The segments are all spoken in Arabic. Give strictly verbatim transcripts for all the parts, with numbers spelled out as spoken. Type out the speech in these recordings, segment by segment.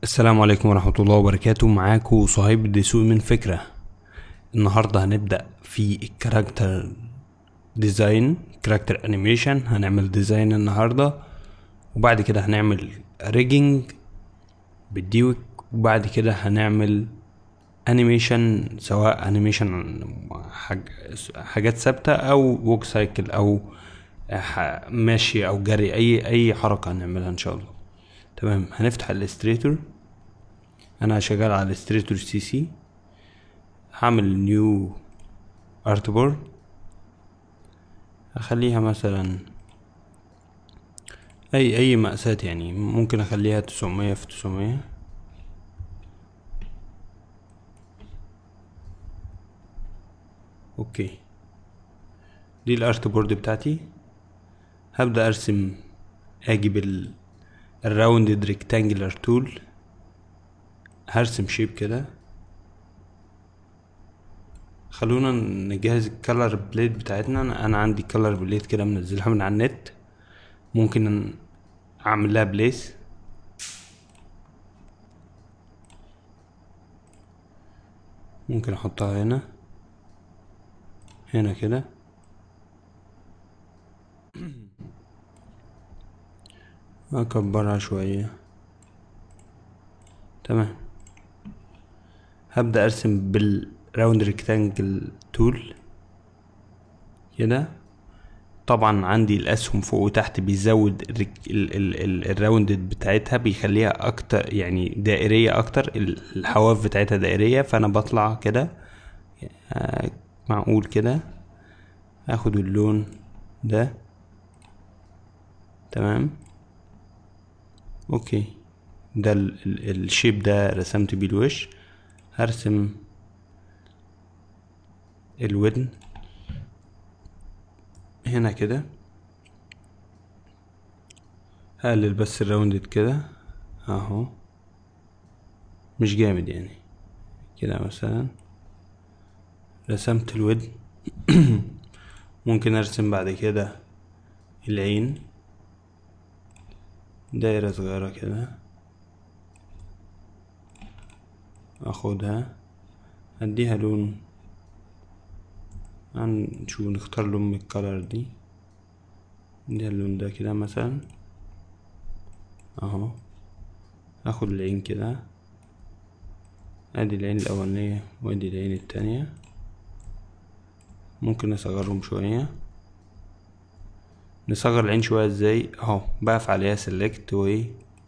السلام عليكم ورحمة الله وبركاته. معاكم صهيب الدسوقي من فكرة. النهاردة هنبدأ في الكاركتر ديزاين، كاركتر انيميشن. هنعمل ديزاين النهاردة، وبعد كده هنعمل ريجنج بالديوك، وبعد كده هنعمل انيميشن، سواء انيميشن حاج... حاجات ثابتة او ووك سايكل او ح- ماشي او جري، اي اي حركة هنعملها ان شاء الله. تمام، هنفتح الاستريتور. انا شغال على الاستريتور سي سي. هعمل نيو ارت بورد، اخليها مثلا اي اي مقاسات، يعني ممكن اخليها تسعمية في تسعمية. اوكي، دي الارت بورد بتاعتي. هبدأ ارسم، اجي بال الراوندد ريكتانجلر تول، هرسم شيب كده. خلونا نجهز الكالر بليد بتاعتنا. انا أنا عندي كالر بليد كده منزلها من على النت، ممكن اعمل لها بليس. ممكن احطها هنا هنا كده. اكبرها شوية. تمام، هبدأ ارسم بالراوند ريكتانجل تول كده. طبعا عندي الاسهم فوق وتحت بيزود الرك... ال... ال... ال... الراوندد بتاعتها، بيخليها اكتر يعني دائرية اكتر، ال- الحواف بتاعتها دائرية. فانا بطلع كده آه، معقول كده، اخد اللون ده. تمام، اوكي. ده ال... ال... الشيب ده رسمت بيه الوش. هرسم الودن هنا كده. هقلل بس الراوندد كده اهو، مش جامد يعني. كده مثلا رسمت الودن. ممكن ارسم بعد كده العين، دايرة صغيرة كده. اخدها اديها لون، هنشوف نختار لون من الكالر دي. نديها اللون ده كده مثلا اهو. اخد العين كده، ادي العين الاولانية وادي العين التانية. ممكن نصغرهم شوية. نصغر العين شوية ازاي؟ اهو بقف عليها سيلكت و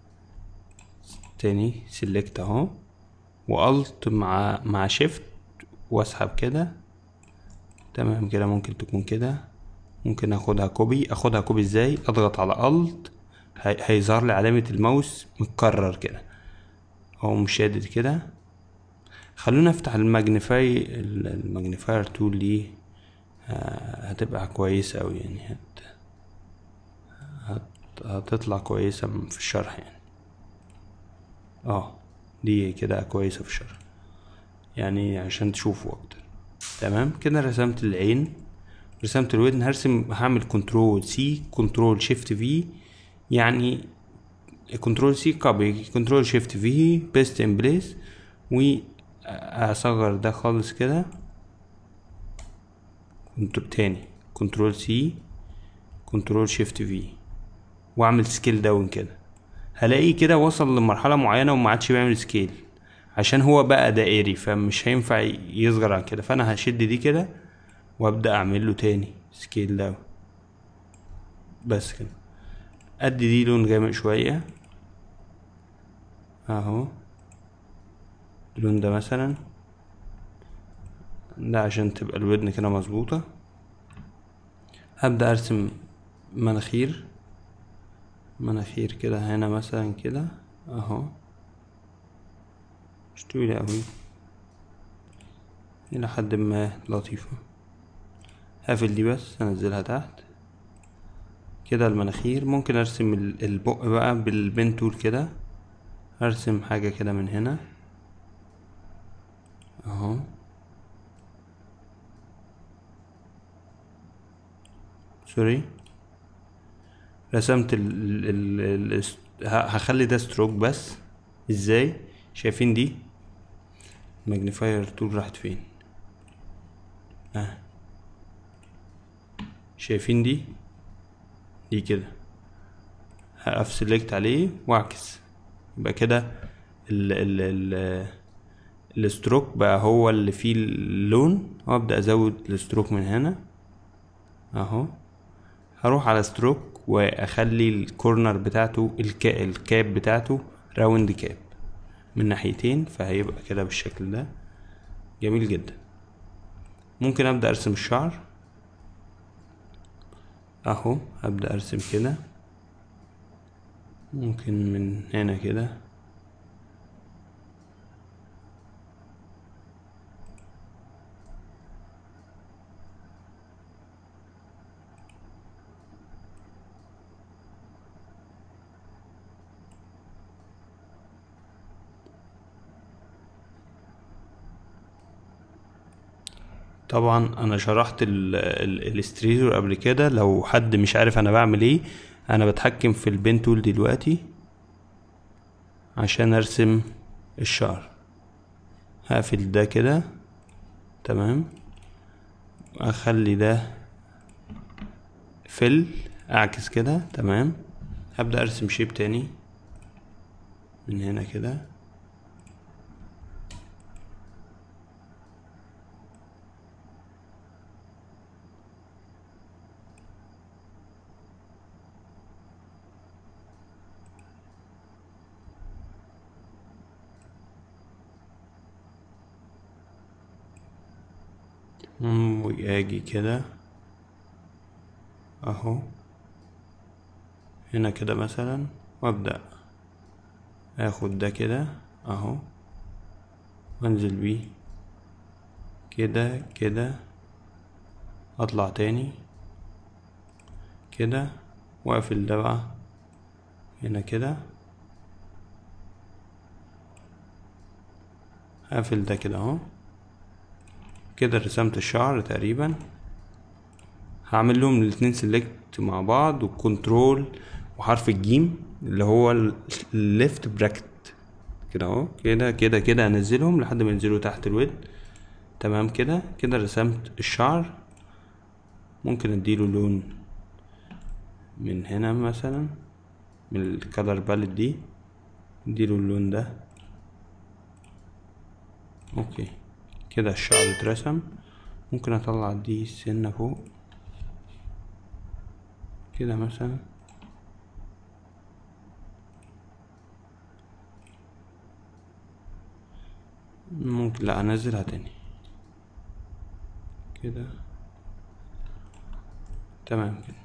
تاني سيلكت اهو، والت مع مع شيفت واسحب كده. تمام كده، ممكن تكون كده. ممكن اخدها كوبي. اخدها كوبي ازاي؟ اضغط على الت، هيظهر لي علامة الماوس متكرر كده، او مشدد كده. خلونا افتح الماجنيفاي الماجنيفاير تول دي. آه، هتبقى كويسة اوي يعني. هت... هت... هتطلع كويسة في الشرح يعني. اه، دي كده كويسة في الشرح يعني، عشان تشوفوا اكتر. تمام كده، رسمت العين، رسمت الودن. هرسم، هعمل كنترول سي، كنترول شيفت في، يعني كنترول سي كوبي، كنترول شيفت في بيست ان بليس، واصغر ده خالص كده. كنترول تاني، كنترول سي، كنترول شيفت في، واعمل سكيل داون كده. هلاقيه كده وصل لمرحلة معينة وما عادش بيعمل سكيل، عشان هو بقى دائري فمش هينفع يصغر عن كده. فانا هشد دي كده وابدا اعمل له تاني سكيل داون. بس كده. ادي دي لون غامق شوية اهو. اللون ده مثلا، ده عشان تبقى الودن كده مظبوطة. هبدأ ارسم مناخير، مناخير كده هنا مثلا كده اهو. مش طويلة اوي، الى حد ما لطيفة. هقفل دي بس انزلها تحت كده. المناخير ممكن ارسم ال- البق بقى بالبين تول كده. هرسم حاجة كده من هنا اهو. سوري، رسمت ال ال ال ال ه- هخلي ده ستروك بس. ازاي؟ شايفين دي الماجنيفاير تول راحت فين؟ اه شايفين دي دي كده هقف سيلكت عليه واعكس، يبقى كده ال ال ال الستروك بقى هو اللي فيه اللون، وابدأ ازود الستروك من هنا اهو. هروح على ستروك واخلي الكورنر بتاعته الكا الكاب بتاعته راوند كاب من ناحيتين، فهيبقى كده بالشكل ده جميل جدا. ممكن ابدأ ارسم الشعر اهو، هبدأ ارسم كده، ممكن من هنا كده طبعا انا شرحت الاستريتور قبل كده، لو حد مش عارف انا بعمل ايه، انا بتحكم في البين تول دلوقتي عشان ارسم الشعر. هقفل ده كده تمام، اخلي ده فل اعكس كده تمام. هبدأ ارسم شيب تاني من هنا كده، واجي كده اهو هنا كده مثلا، وابدأ اخد ده كده اهو وانزل بيه كده كده، اطلع تاني كده واقفل ده بقى هنا كده، هقفل ده كده اهو. كده رسمت الشعر تقريبا. هعمل لهم الاتنين سيلكت مع بعض وكنترول وحرف الجيم اللي هو الليفت براكت كده اهو، كده كده كده انزلهم لحد ما ينزلوا تحت الود تمام. كده كده رسمت الشعر. ممكن اديله لون من هنا مثلا من الكالر باليت دي، اديله اللون ده اوكي. كده الشعر اترسم. ممكن اطلع دي سنة فوق كده مثلا، ممكن لا انزلها تاني كده تمام. كده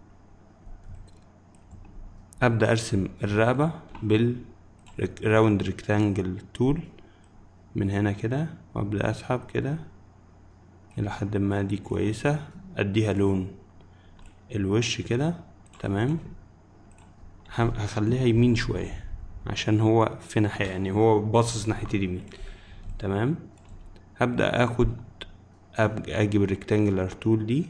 ابدأ ارسم الرقبة بالراوند ريكتانجل تول من هنا كده، وابدأ اسحب كده الى حد ما دي كويسة. اديها لون الوش كده تمام. هخليها يمين شوية عشان هو في ناحية يعني هو باصص ناحية اليمين تمام. هبدأ اخد اجيب الريكتانجلر تول دي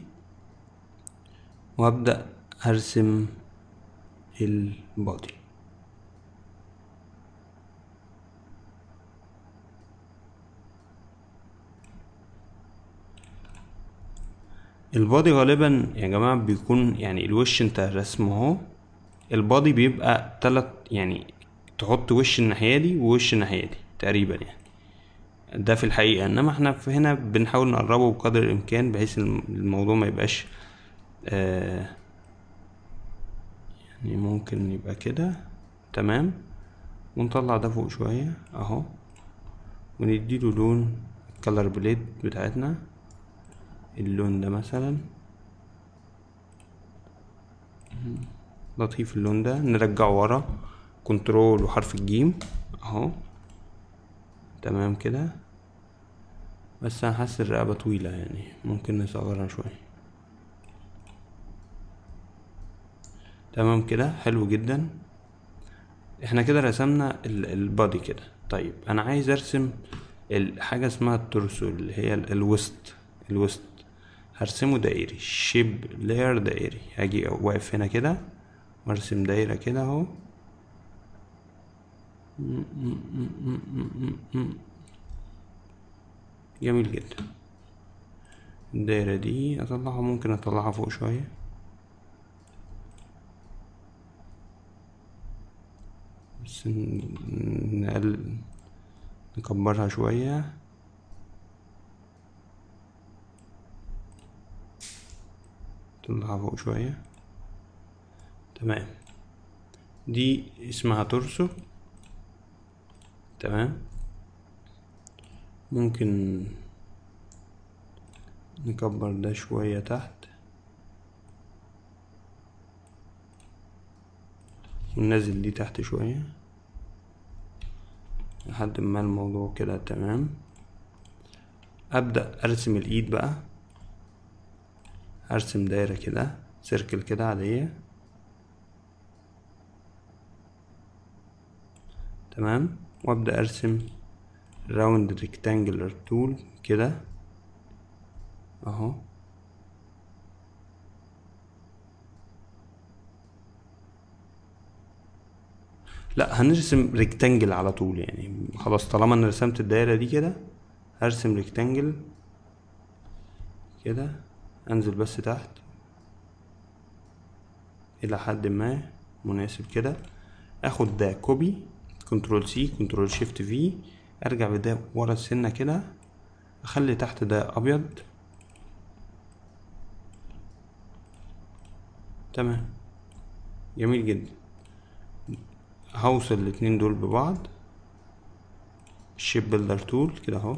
وابدأ ارسم البادي. البادي غالبا يا جماعة بيكون يعني الوش انت رسمه اهو، البادي بيبقى تلت يعني تحط وش الناحية دي ووش الناحية دي تقريبا يعني ده في الحقيقة، انما احنا في هنا بنحاول نقربه بقدر الامكان بحيث الموضوع ما يبقاش آه يعني ممكن يبقى كده تمام. ونطلع ده فوق شوية اهو ونديله لون الكالر بليد بتاعتنا، اللون ده مثلا لطيف. اللون ده نرجعه ورا كنترول وحرف الجيم اهو تمام كده. بس انا حاسس الرقبة طويلة يعني ممكن نصغرها شوية تمام كده حلو جدا. احنا كده رسمنا البادي كده. طيب انا عايز ارسم الحاجة اسمها التورسو اللي هي الوسط الوسط هرسمه دائري، شيب لاير دائري. هاجي واقف هنا كده وارسم دايرة كده اهو جميل جدا. الدايرة دي اطلعها، ممكن اطلعها فوق شوية، بس نقل نكبرها شوية. نطلعها فوق شوية. تمام. دي اسمها تورسو. تمام. ممكن نكبر ده شوية تحت وننزل دي تحت شوية لحد ما الموضوع كده تمام. ابدأ ارسم الايد بقى. ارسم دايرة كده، سيركل كده عادية. تمام. وابدأ ارسم راوند ريكتانجلر تول كده اهو. لا، هنرسم ريكتانجل على طول يعني. خلاص طالما انا رسمت الدايرة دي كده هرسم ريكتانجل كده. انزل بس تحت الى حد ما مناسب كده. اخد ده كوبي، كنترول سي كنترول شيفت في، ارجع بده ورا السنة كده، اخلي تحت ده ابيض. تمام. جميل جدا. هوصل الاتنين دول ببعض. شيب بيلدر تول كده اهو،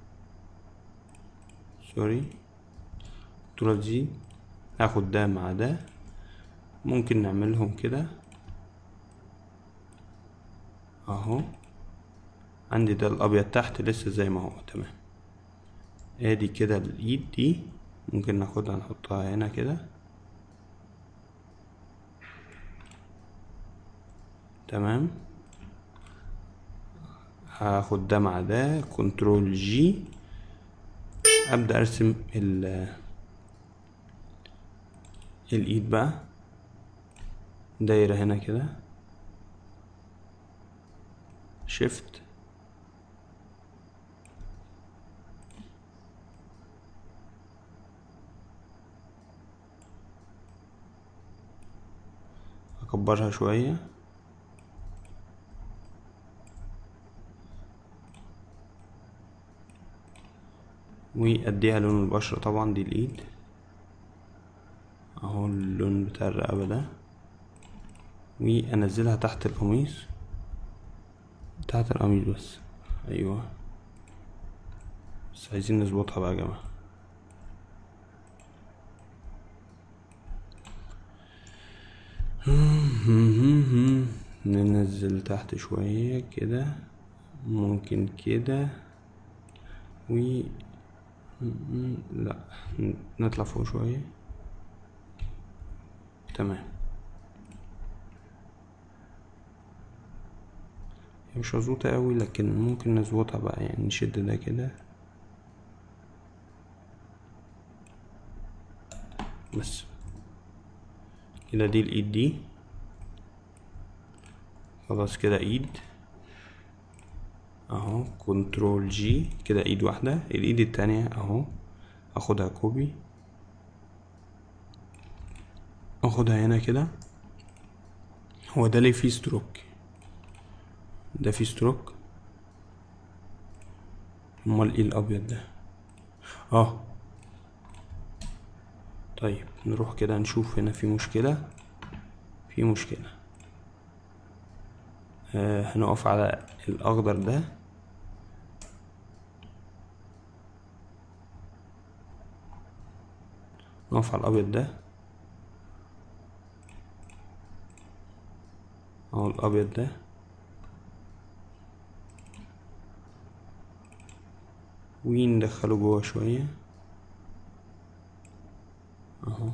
سوري، كنترول زي. هاخد ده مع ده، ممكن نعملهم كده اهو. عندي ده الابيض تحت لسه زي ما هو. تمام. ادي كده الايد دي ممكن ناخدها نحطها هنا كده. تمام. هاخد ده مع ده كنترول جي، ابدا ارسم ال الايد بقى دايرة هنا كده، شيفت اكبرها شوية واديها لون البشرة. طبعا دي الايد اهو، اللون بتاع الرقبة ده، وانزلها تحت القميص، تحت القميص بس. ايوه، بس عايزين نظبطها بقى يا جماعة. ننزل تحت شوية كده، ممكن كده، و لا نطلع فوق شوية. تمام. مش مظبوطة قوي لكن ممكن نظبطها بقى يعني. نشد ده كده بس كده. دي الايد دي خلاص كده ايد اهو. كنترول جي كده ايد واحدة. الايد التانية اهو، اخدها كوبي، اخدها هنا كده. هو ده ليه فيه ستروك؟ ده فيه ستروك. امال ايه الابيض ده؟ اه طيب نروح كده نشوف هنا في مشكلة. في مشكلة. آه هنقف على الاخضر ده، نقف على الابيض ده اهو، الابيض ده، وندخله جوه شوية اهو.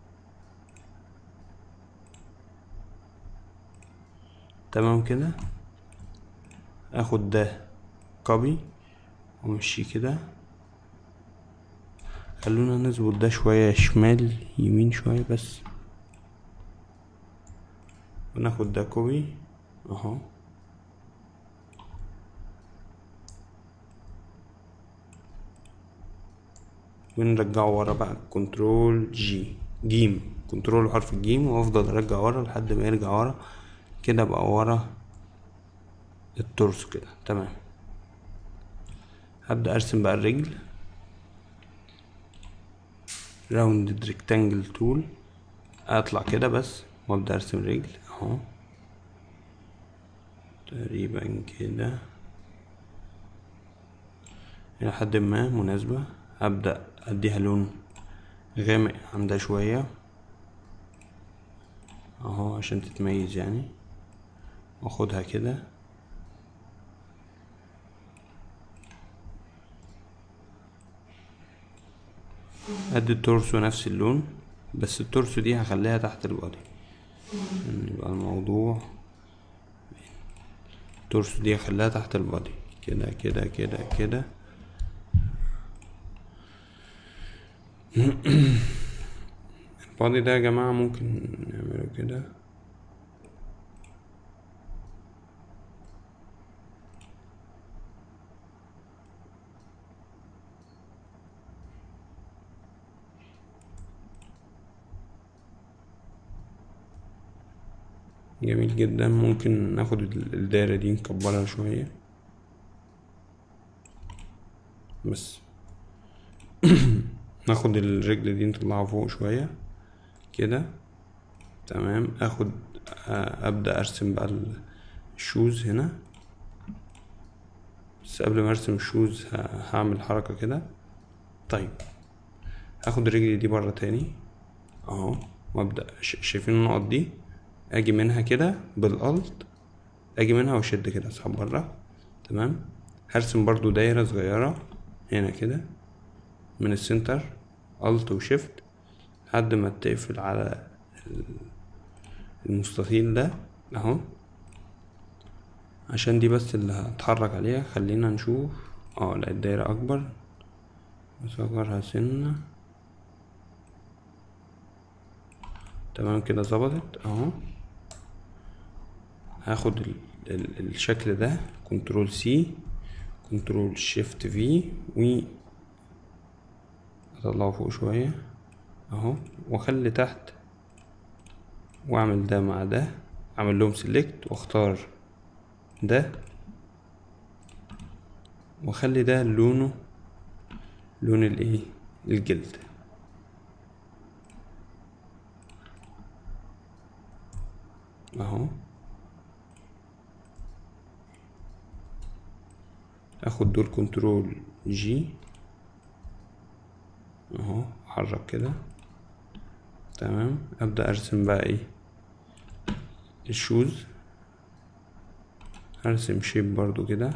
تمام كده. اخد ده كوبي وامشي كده. خلونا نظبط ده شوية شمال يمين شوية بس، وناخد ده كوبي اهو. ونرجعه ورا بقى كنترول جي جيم، كنترول حرف الجيم، وافضل ارجع ورا لحد ما يرجع ورا كده، بقى ورا التورس كده. تمام. هبدأ ارسم بقى الرجل، راوند ريكتانجل تول، اطلع كده بس وابدأ ارسم رجل اهو تقريبا كده الى حد ما مناسبة. هبدأ اديها لون غامق عندها شوية اهو عشان تتميز يعني، واخدها كده ادي التورسو نفس اللون، بس التورسو دي هخليها تحت البادي يعني يبقى الموضوع، التورسو دي هخليها تحت البادي كده كده كده كده. البادي ده يا جماعة ممكن نعمله كده، جميل جدا. ممكن ناخد الدايرة دي نكبرها شوية بس. ناخد الرجل دي نطلعها فوق شوية كده. تمام. اخد ابدأ ارسم بقى الشوز هنا، بس قبل ما ارسم الشوز هعمل حركة كده. طيب هاخد الرجل دي برا تاني اهو، وابدأ شايفين النقط دي، اجي منها كده بالالت، اجي منها واشد كده اسحب برا. تمام. هرسم برضو دايرة صغيرة هنا كده من السنتر، الت وشيفت لحد ما تقفل على المستطيل ده اهو، عشان دي بس اللي هتحرك عليها. خلينا نشوف اه لا الدايرة اكبر، اصغرها سنة. تمام كده ظبطت اهو. هاخد ال ال الشكل ده كنترول سي كنترول شيفت في و اطلعه فوق شوية اهو، واخلي تحت واعمل ده مع ده، اعمل لهم سيلكت واختار ده، واخلي ده لونه لون الايه الجلد اهو. اخد دول كنترول جي اهو، احرك كده. تمام. ابدأ ارسم بقى ايه الشوز، هرسم شيب برضو كده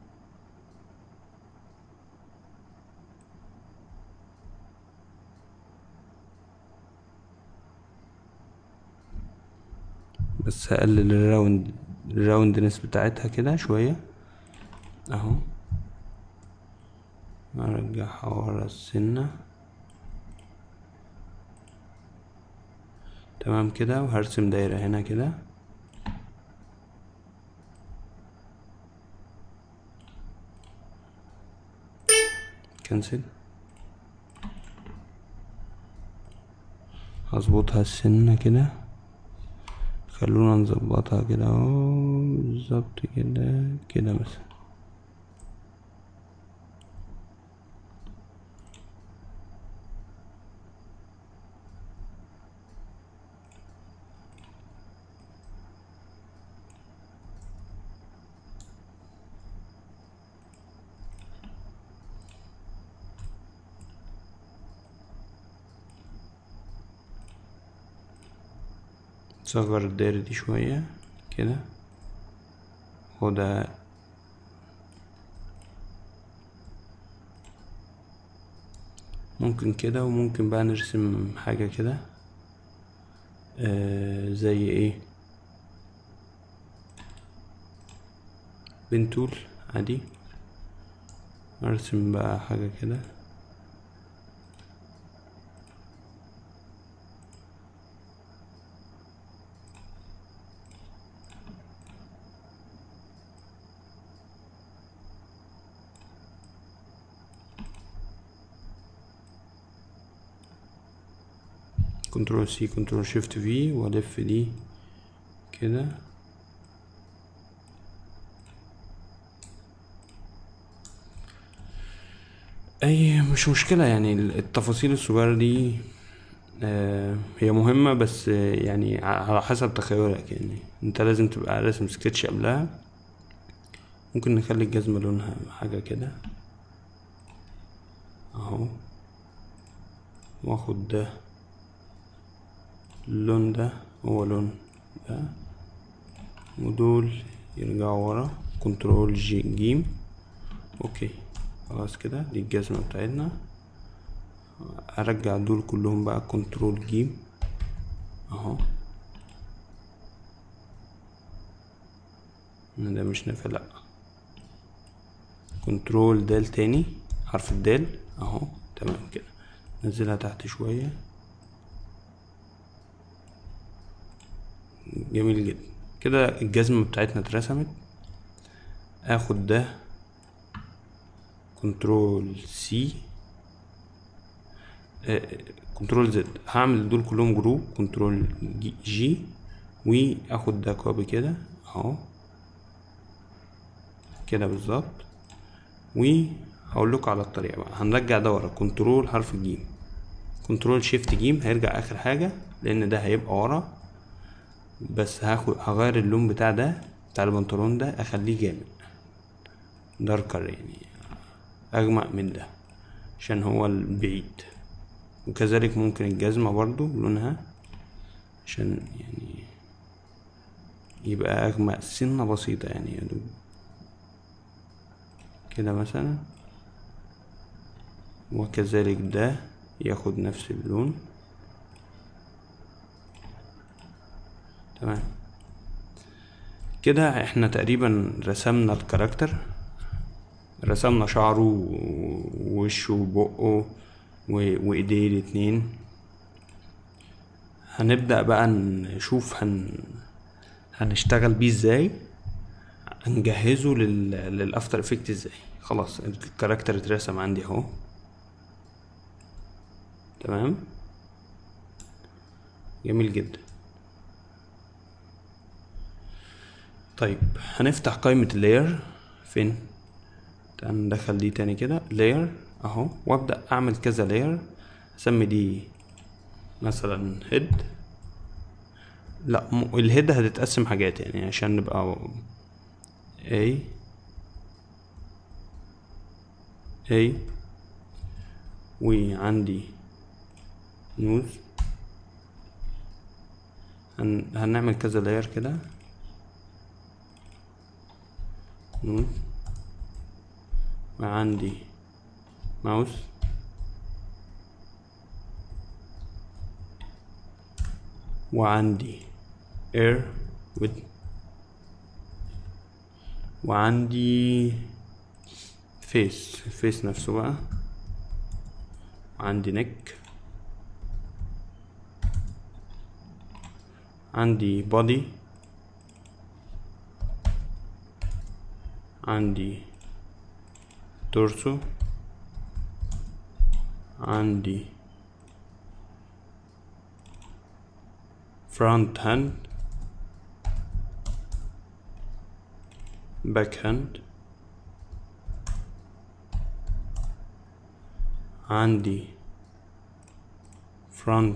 بس هقلل الراوند الراوندنس بتاعتها كده شوية اهو، ارجعها ورا السنة. تمام كده. وهرسم دايرة هنا كده كنسل، هظبطها السنة كده، خلونا نظبطها كده اهو بالظبط كده كده مثلا. صغر الدايرة دي شوية كده، وده ممكن كده. وممكن بقى نرسم حاجة كده آه زي ايه بنتول عادي، ارسم بقى حاجة كده كنترول سي كنترول شيفت في والف دي كده. اي مش مشكلة يعني، التفاصيل الصغيرة دي آه هي مهمة، بس آه يعني على حسب تخيلك، يعني انت لازم تبقى راسم سكتش قبلها. ممكن نخلي الجزمة لونها حاجة كده اهو، واخد ده اللون ده هو لون ده، ودول يرجعوا ورا كنترول جي جيم. اوكي خلاص كده دي الجزمة بتاعتنا. ارجع دول كلهم بقى كنترول جيم اهو. ده مش نافع، لا كنترول دال تاني حرف الدال اهو. تمام كده نزلها تحت شوية. جميل جدا كده الجزمة بتاعتنا اترسمت. اخد ده كنترول سي كنترول زد، هعمل دول كلهم جروب كنترول جي، واخد ده كوبي كده اهو كده بالظبط. وهقول لكم على الطريقه بقى، هنرجع ده ورا كنترول حرف الجيم كنترول شيفت جيم، هيرجع اخر حاجه لان ده هيبقى ورا. بس هاخد هغير اللون بتاع ده بتاع البنطلون ده، اخليه جامد داركر يعني اغمق من ده عشان هو البعيد. وكذلك ممكن الجزمة برضو لونها عشان يعني يبقى اغمق سنة بسيطة يعني يا دوب كده مثلا. وكذلك ده ياخد نفس اللون. تمام كده احنا تقريبا رسمنا الكاركتر، رسمنا شعره ووشه وبقه وايديه الاتنين. هنبدأ بقى نشوف هن هنشتغل بيه ازاي، هنجهزه لل... للافتر افكت ازاي. خلاص الكاركتر اترسم عندي اهو. تمام جميل جدا. طيب هنفتح قائمة اللاير فين، تعال ندخل دي تاني كده لاير اهو، وابدأ اعمل كذا لاير. اسمي دي مثلا هيد، لا م... الهيد هتتقسم حاجات يعني عشان نبقى اي اي وعندي نوز. هن... هنعمل كذا لاير كده نوز، وعندي ماوس، وعندي اير with، وعندي فيس فيس نفسه بقى، وعندي نك، عندي body، عندي تورسو، عندي front hand back hand، عندي front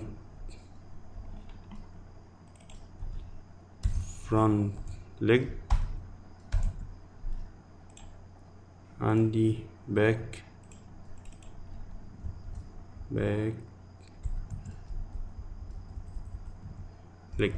front leg، عندي back back leg.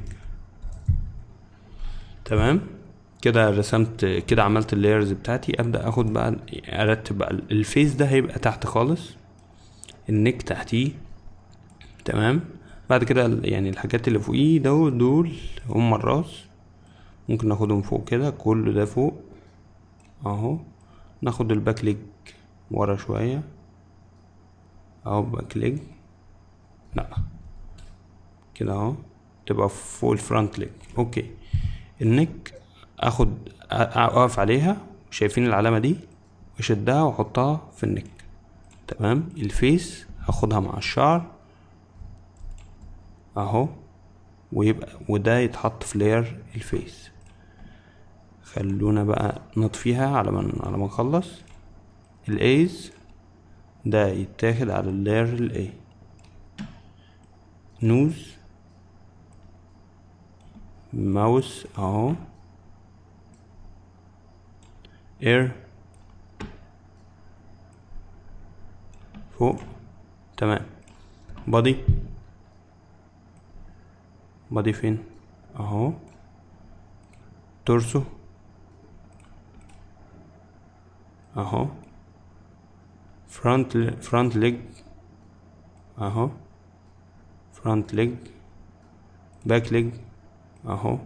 تمام كده رسمت كده، عملت اللايرز بتاعتي. ابدا اخد بقى ارتب بقى الفيس ده هيبقى تحت خالص، النك تحتيه. تمام بعد كده يعني الحاجات اللي فوقيه دول دول هم الراس، ممكن ناخدهم فوق كده كل ده فوق اهو. ناخد الباك ليج ورا شوية اهو، باك ليج لا كده اهو تبقى فوق الفرونت ليج. اوكي النك اخد اقف عليها، شايفين العلامة دي، واشدها واحطها في النك. تمام الفيس هاخدها مع الشعر اهو، ويبقى وده يتحط في لاير الفيس. خلونا بقى نطفيها على ما على ما نخلص. الايز ده يتاخد على اللاير الاي. نوز ماوس اهو. اير فوق تمام. بادي بادي فين اهو. تورسو اهو. فرونت فرونت ليج اهو. فرونت ليج. باك ليج اهو.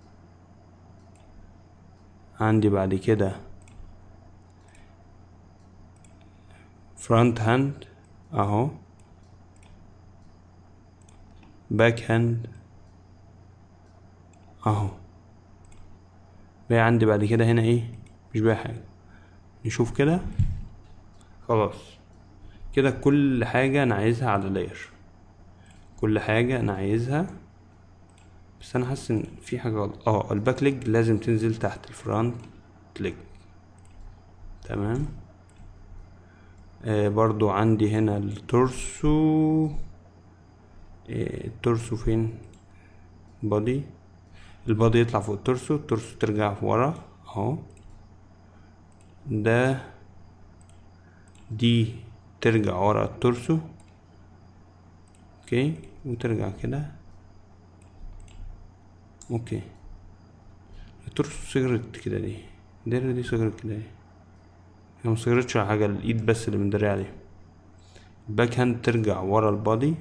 عندي بعد كده فرونت هاند اهو. باك هاند اهو. بقى عندي بعد كده هنا ايه؟ مش بقى حاجة. نشوف كده. خلاص كده كل حاجة انا عايزها على لاير. كل حاجة انا عايزها، بس انا حاسس ان في حاجة غلط. اه الباك ليج لازم تنزل تحت الفرونت ليج. تمام. آه برضو عندي هنا التورسو. آه التورسو فين؟ بادي. البادي يطلع فوق التورسو، التورسو ترجع ورا اهو. ده دي ترجع ورا التورسو. اوكي وترجع كده. اوكي التورسو صغرت كده دي. الدايرة دي صغرت كده. هي مصغرتش على حاجة، الايد بس اللي مندري عليها. الباك هاند ترجع ورا البادي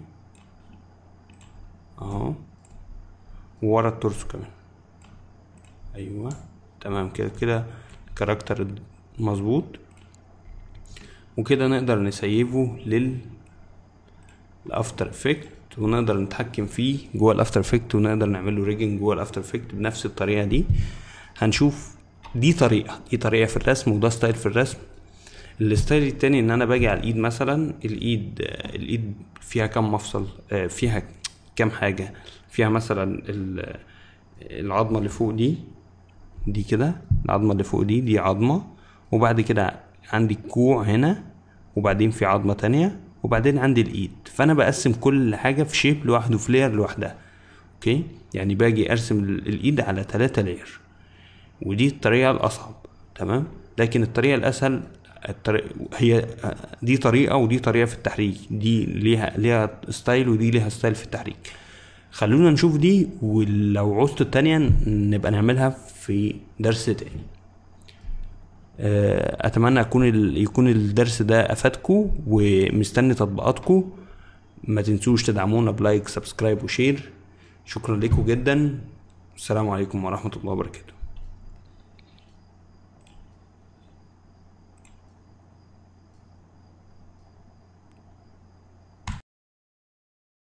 اهو، وورا التورسو كمان. ايوه تمام كده. كده الكاركتر مظبوط، وكده نقدر نسيفه لل الافتر افكت، ونقدر نتحكم فيه جوه الافتر افكت، ونقدر نعمله ريجنج جوه الافتر افكت بنفس الطريقه دي. هنشوف دي طريقه دي طريقه في الرسم، وده ستايل في الرسم. الستايل التاني ان انا باجي على الايد مثلا. الايد الايد فيها كام مفصل؟ فيها كام حاجه؟ فيها مثلا العظمه اللي فوق دي دي كده. العظمه اللي فوق دي دي عظمه، وبعد كده عندي الكوع هنا، وبعدين في عظمه تانية، وبعدين عندي الايد. فانا بقسم كل حاجه في شيب لوحده، في لاير لوحدها. اوكي يعني باجي ارسم الايد على ثلاثة لاير، ودي الطريقه الاصعب. تمام. لكن الطريقه الاسهل الطريقة هي دي طريقه، ودي طريقه في التحريك. دي ليها ليها ستايل، ودي ليها ستايل في التحريك. خلونا نشوف دي، ولو عوزت التانية نبقى نعملها في درس تاني. اتمنى اكون يكون الدرس ده افادكم، ومستني تطبيقاتكم. ما تنسوش تدعمونا بلايك سبسكرايب وشير. شكرا لكم جدا. السلام عليكم ورحمة الله وبركاته.